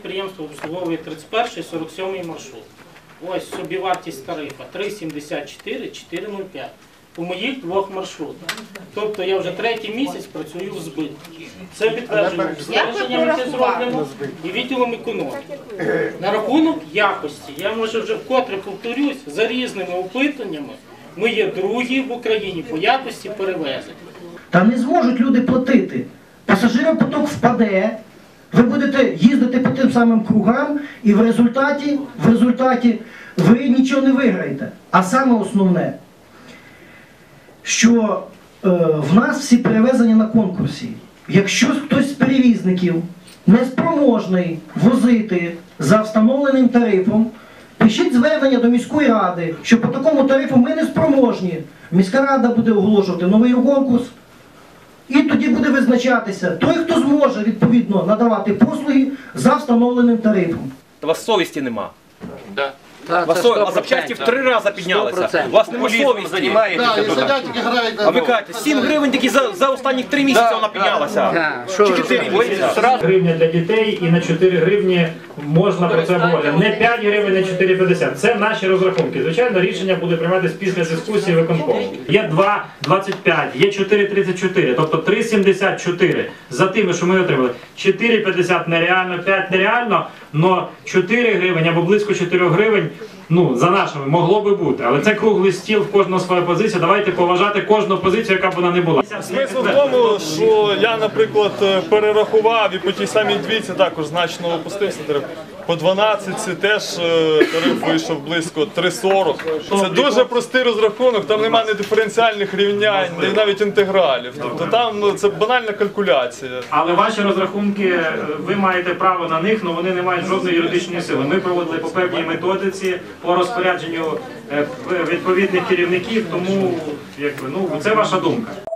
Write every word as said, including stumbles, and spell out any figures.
підприємство обслуговує тридцять перший сорок сьомий маршрут. Ось собівартість тарифа три сімдесят чотири чотири нуль п'ять по моїх двох маршрутах. Тобто я вже третій місяць працюю в збитку. Це підтверджено обстеженням, яке зроблено, і відділом економіки. На рахунок якості, я може вже вкотре повторюсь, за різними опитуваннями, ми є другі в Україні по якості перевезень. Та не зможуть люди платити. Пасажиропоток впаде, ви будете їздити по тим самим кругам, і в результаті, в результаті ви нічого не виграєте. А саме основне, що е, в нас всі перевезення на конкурсі. Якщо хтось з перевізників не спроможний возити за встановленим тарифом, пишіть звернення до міської ради, що по такому тарифу ми не спроможні. Міська рада буде оголошувати новий конкурс, і тоді буде визначатися той, хто зможе відповідно надавати послуги за встановленим тарифом. У вас совісті нема. Да. У вас совість, а запчасті в три рази піднялися. У вас нема совісті. А ви кажете, сім гривень тільки за, за останні три місяці вона піднялася. Чи чотири місяці? Гривня для дітей і на чотири гривні можна про це говорити. Не п'ять гривень, не чотири п'ятдесят. Це наші розрахунки. Звичайно, рішення буде прийматися після дискусії виконкому. Є два двадцять п'ять, є чотири тридцять чотири, тобто три сімдесят чотири. За тими, що ми отримали. чотири п'ятдесят нереально, п'ять нереально, але чотири гривень або близько чотирьох гривень, ну, за нашими, могло би бути. Але це круглий стіл, в кожного своя позиція. Давайте поважати кожну позицію, яка б вона не була. Смисл в тому, що я, наприклад, перерахував і по тій самій двійці також значно опустився тариф. По дванадцять теж тариф вийшов близько три сорок. Це дуже простий розрахунок, там немає ні диференціальних рівнянь, ні навіть інтегралів. Тобто там ну, це банальна калькуляція. Але ваші розрахунки, ви маєте право на них, але вони не мають жодної юридичної сили. Ми проводили по певній методиці, по розпорядженню відповідних керівників, тому якби, ну, це ваша думка.